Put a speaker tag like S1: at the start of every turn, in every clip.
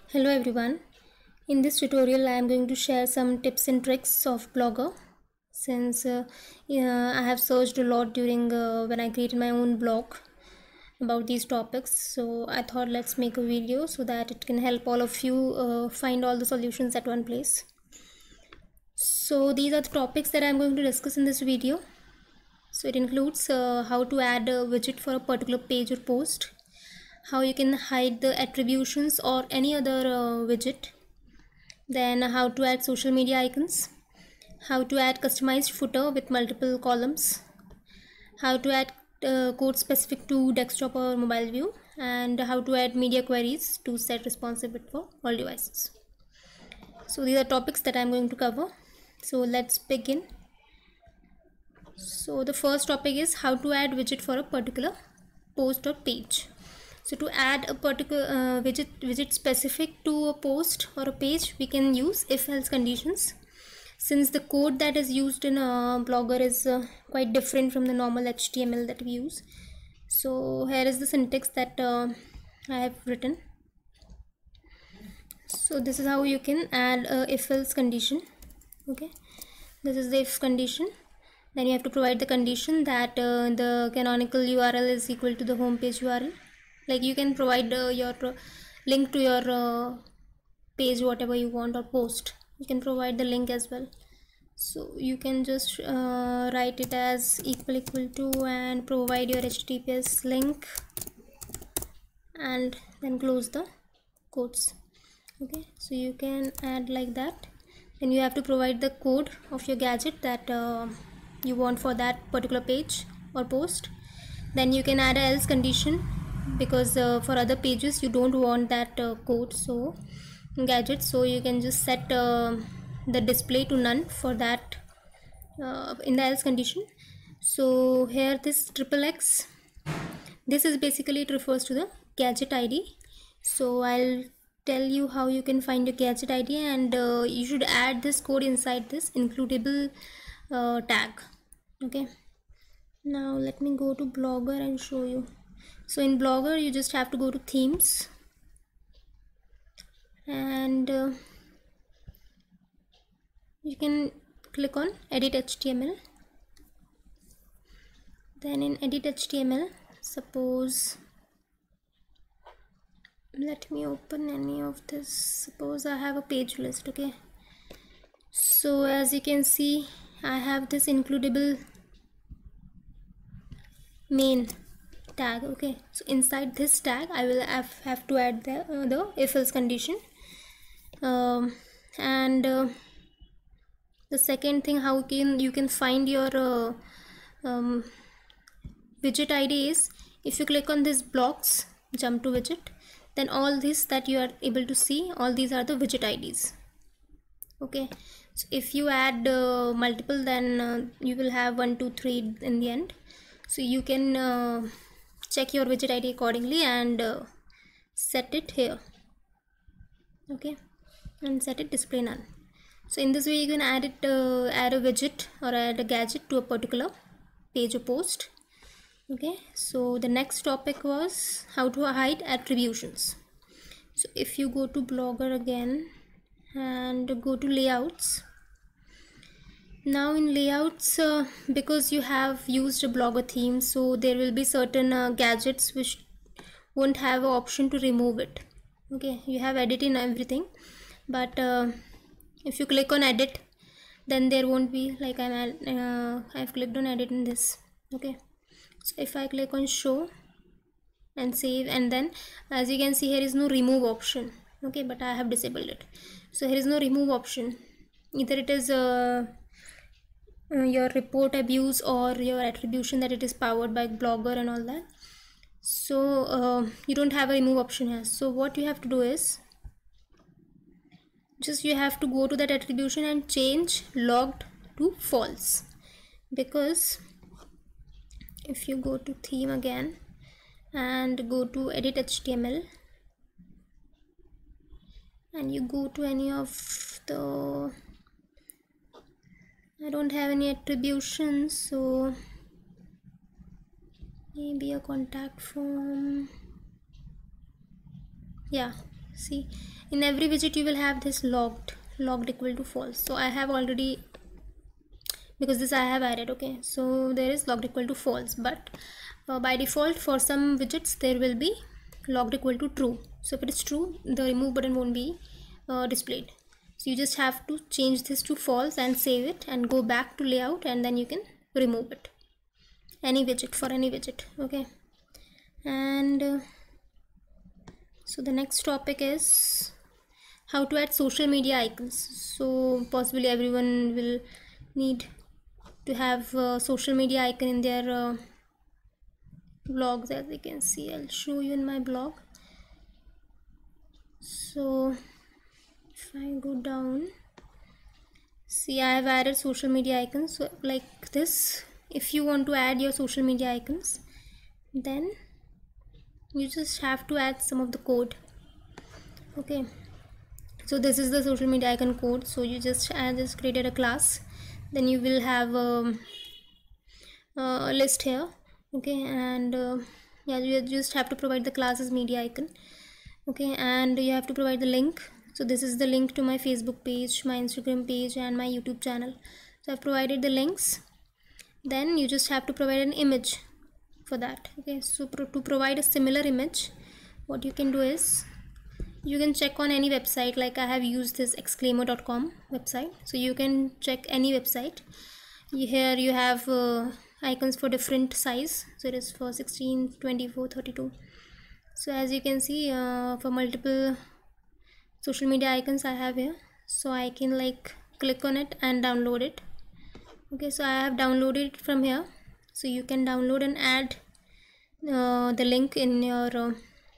S1: Hello everyone. In this tutorial I am going to share some tips and tricks of Blogger since I have searched a lot during when I created my own blog about these topics. So I thought let's make a video so that it can help all of you find all the solutions at one place. So these are the topics that I am going to discuss in this video. So it includes how to add a widget for a particular page or post, how you can hide the attributions or any other widget, then how to add social media icons, how to add customized footer with multiple columns, how to add code specific to desktop or mobile view, and how to add media queries to set responsive for all devices. So these are topics that I'm going to cover. So let's begin. So the first topic is how to add widget for a particular post or page. So to add a particular widget specific to a post or a page, we can use if-else conditions. Since the code that is used in a Blogger is quite different from the normal HTML that we use. So here is the syntax that I have written. So this is how you can add a if-else condition. Okay, this is the if condition. Then you have to provide the condition that the canonical URL is equal to the home page URL. Like you can provide your link to your page, whatever you want, or post. You can provide the link as well. So you can just write it as equal to and provide your HTTPS link and then close the quotes. Okay, so you can add like that. Then you have to provide the code of your gadget that you want for that particular page or post. Then you can add a else condition because for other pages you don't want that code, so gadget, so you can just set the display to none for that in the else condition. So here this XXX, this is basically, it refers to the gadget ID. So I'll tell you how you can find your gadget ID, and you should add this code inside this includable tag. Okay, now let me go to Blogger and show you. So in Blogger you just have to go to themes and you can click on edit HTML. Then in edit HTML, suppose, let me open any of this. Suppose I have a page list. Okay, so as you can see I have this includable main tag. Okay, so inside this tag I will have to add the if-else condition, and the second thing, how you can find your widget ID is, if you click on this blocks, jump to widget, then all this that you are able to see, all these are the widget IDs. Okay, so if you add multiple, then you will have 1 2 3 in the end. So you can check your widget ID accordingly and set it here. Okay, and set it display none. So in this way you can add a widget or add a gadget to a particular page or post. Okay, so the next topic was how to hide attributions. So if you go to Blogger again and go to layouts, now in layouts, because you have used a Blogger theme, so there will be certain gadgets which won't have an option to remove it. Okay, you have edit in everything, but if you click on edit, then there won't be, like I've clicked on edit in this. Okay, so if I click on show and save, and then as you can see here is no remove option. Okay, but I have disabled it, so here is no remove option. Either it is your report abuse or your attribution that it is powered by Blogger and all that. So you don't have a remove option here. So what you have to do is, just you have to go to that attribution and change logged to false, because if you go to theme again and go to edit HTML and you go to any of the, I don't have any attributions, so maybe a contact form. Yeah, see, in every widget you will have this logged equal to false. So I have already, because this I have added, okay, so there is logged equal to false, but by default for some widgets there will be logged equal to true. So if it is true, the remove button won't be displayed. So you just have to change this to false and save it and go back to layout, and then you can remove it, any widget, for any widget, okay. And so the next topic is how to add social media icons. So possibly everyone will need to have social media icon in their blogs. As you can see, I'll show you in my blog. So if I go down, see, I have added social media icons. So like this, if you want to add your social media icons, then you just have to add some of the code, okay. So this is the social media icon code. So you just created a class, then you will have a list here, okay. And yeah, you just have to provide the class's media icon, okay, and you have to provide the link. So this is the link to my Facebook page, my Instagram page, and my YouTube channel. So I've provided the links. Then you just have to provide an image for that, okay. So to provide a similar image, what you can do is you can check on any website. Like I have used this exclaimer.com website, so you can check any website. Here you have icons for different size. So it is for 16, 24, 32. So as you can see, for multiple social media icons I have here, so I can like click on it and download it, okay. So I have downloaded it from here. So you can download and add the link in your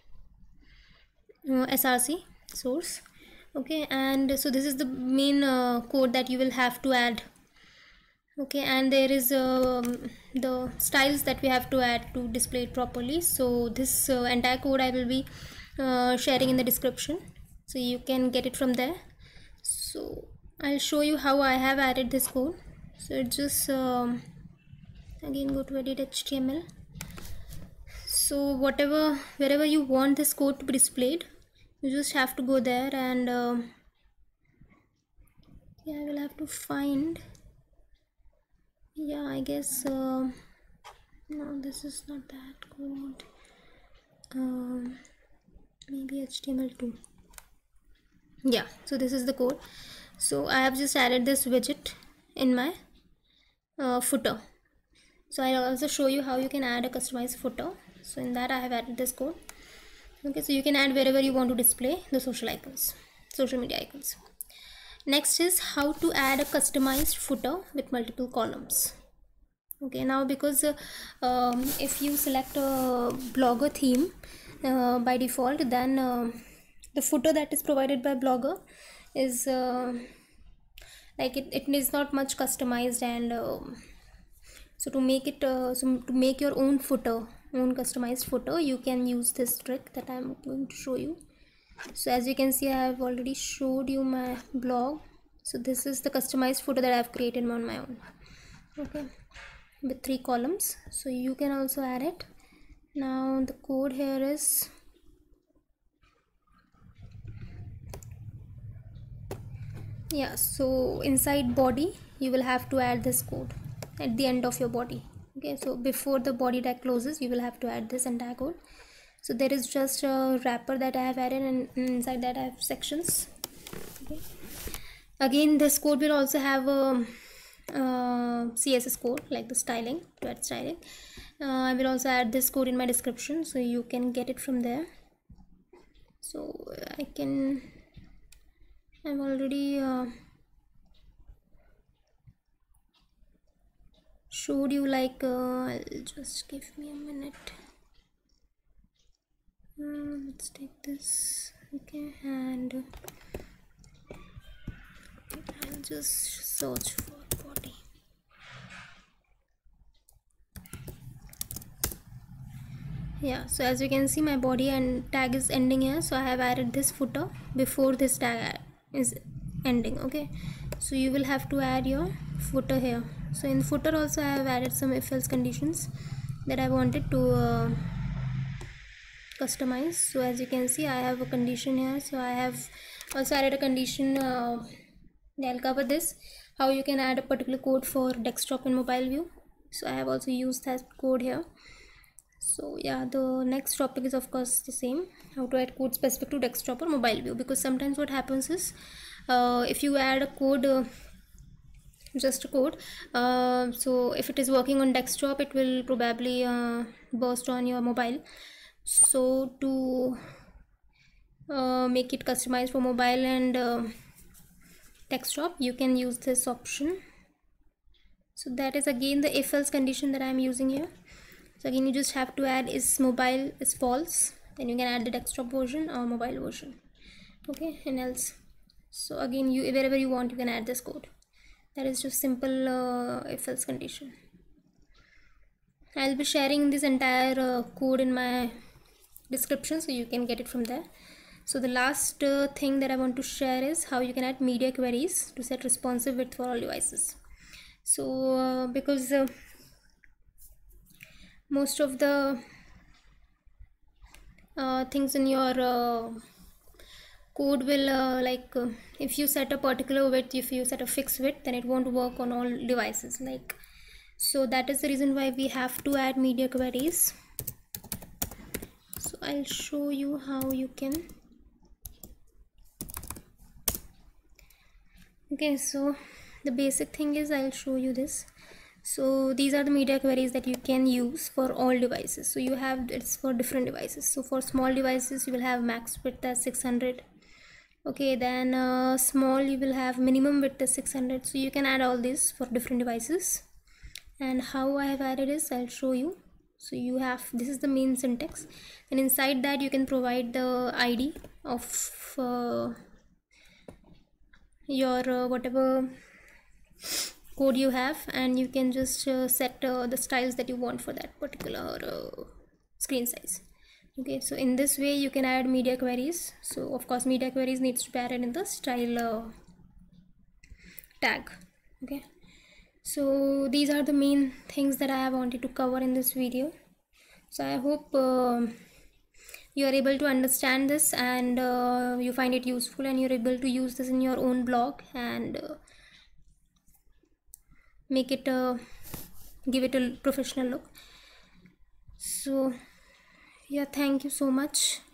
S1: src source, okay. And so this is the main code that you will have to add, okay. And there is the styles that we have to add to display it properly. So this entire code I will be sharing in the description, so you can get it from there. So I'll show you how I have added this code. So it just again go to edit HTML. So wherever you want this code to be displayed, you just have to go there, and yeah, I will have to find, yeah, I guess no, this is not that code, maybe HTML2, yeah. So this is the code. So I have just added this widget in my footer. So I'll also show you how you can add a customized footer. So in that I have added this code, okay. So you can add wherever you want to display the social media icons. Next is how to add a customized footer with multiple columns, okay. Now because if you select a Blogger theme by default, then the footer that is provided by Blogger is like it is not much customized, and so to make it to make your own customized footer, you can use this trick that I'm going to show you. So as you can see, I have already showed you my blog. So this is the customized footer that I've created on my own, okay, with 3 columns. So you can also add it. Now the code here is, yeah, so inside body you will have to add this code at the end of your body, okay. So before the body tag closes, you will have to add this entire code. So there is just a wrapper that I have added, and inside that I have sections, okay. Again, this code will also have a CSS code, like the styling, to add styling. I will also add this code in my description, so you can get it from there. So I've already showed you, like I'll just give me a minute. Let's take this, okay, and I'll just search for body. Yeah, so as you can see, my body and tag is ending here, so I have added this footer before this tag is ending, okay. So you will have to add your footer here. So in footer also I have added some if else conditions that I wanted to customize. So as you can see, I have a condition here. So I have also added a condition. I'll cover this, how you can add a particular code for desktop and mobile view. So I have also used that code here. So yeah, the next topic is of course the same, how to add code specific to desktop or mobile view, because sometimes what happens is if you add a code, just a code, so if it is working on desktop, it will probably burst on your mobile. So to make it customized for mobile and desktop, you can use this option. So that is again the if else condition that I am using here. So again, you just have to add is mobile is false, then you can add the desktop version or mobile version, okay, and else. So again, you wherever you want, you can add this code. That is just simple if else condition. I'll be sharing this entire code in my description, so you can get it from there. So the last thing that I want to share is how you can add media queries to set responsive width for all devices. So because most of the things in your code will if you set a particular width, if you set a fixed width, then it won't work on all devices. So that is the reason why we have to add media queries. So I'll show you how you can. Okay, so the basic thing is, I'll show you this. So these are the media queries that you can use for all devices. So you have, it's for different devices. So for small devices, you will have max width as 600. Okay, then small, you will have minimum width as 600. So you can add all this for different devices. And how I have added is, I'll show you. So you have, this is the main syntax, and inside that you can provide the ID of your whatever code you have, and you can just set the styles that you want for that particular screen size. Okay, so in this way you can add media queries. So of course media queries needs to be added in the style tag. Okay, so these are the main things that I wanted to cover in this video. So I hope you are able to understand this, and you find it useful, and you're able to use this in your own blog and make it give it a professional look. So yeah, thank you so much.